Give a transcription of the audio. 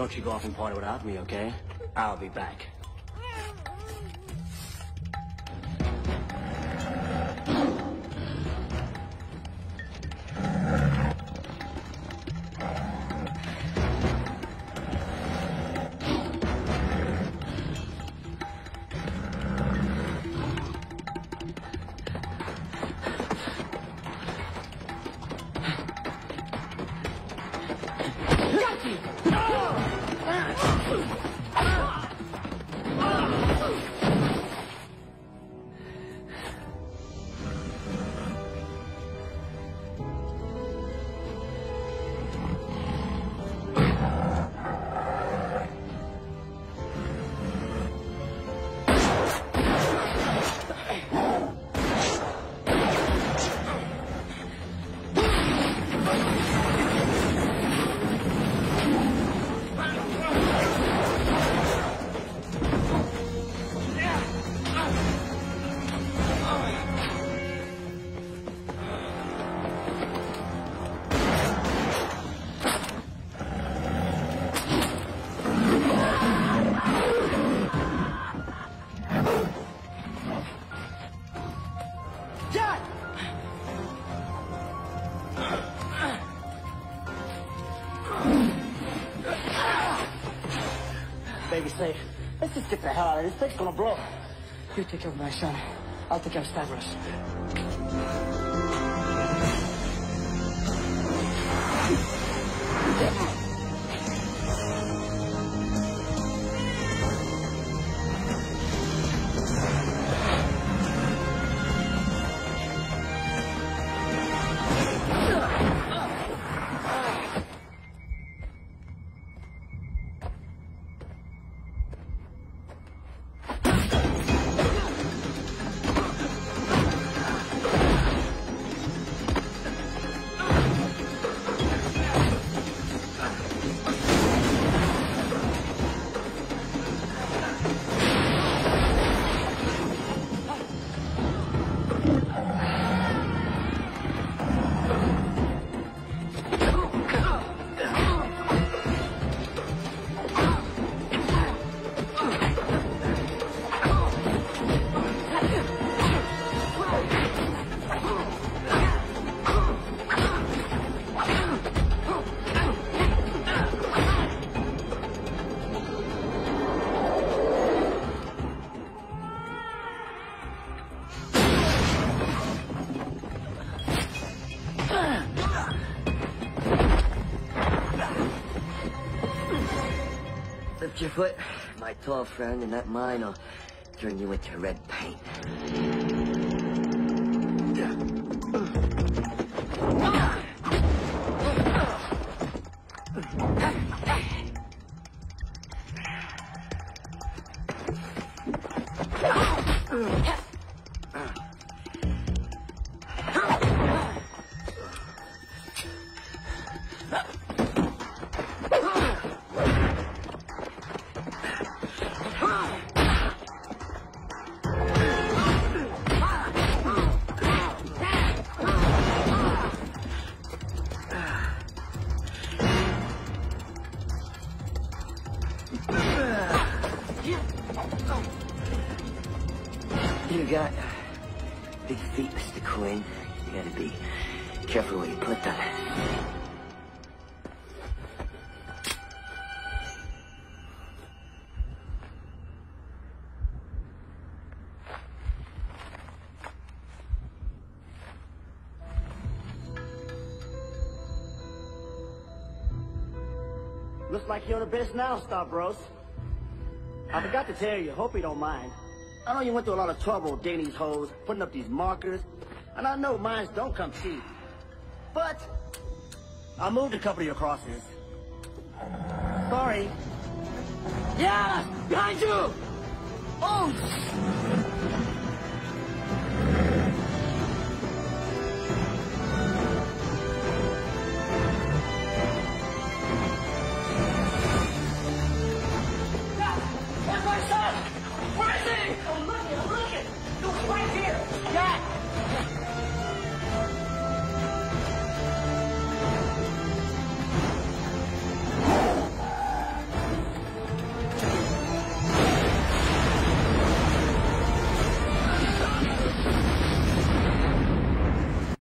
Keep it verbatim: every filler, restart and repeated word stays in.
don't you go off and party without me, okay? I'll be back. Baby, say, let's just get the hell out of this. This thing's gonna blow. You take care of my son. I'll take care of Stavros. Lift your foot, my tall friend, and that mine will turn you into red paint. You got big feet, Mister Quinn. You gotta be careful where you put them. Looks like you're the best now, Stavros. I forgot to tell you, hope you don't mind. I know you went through a lot of trouble digging these holes, putting up these markers, and I know mines don't come cheap. But I moved a couple of your crosses. Sorry. Yeah! Behind you! Oh!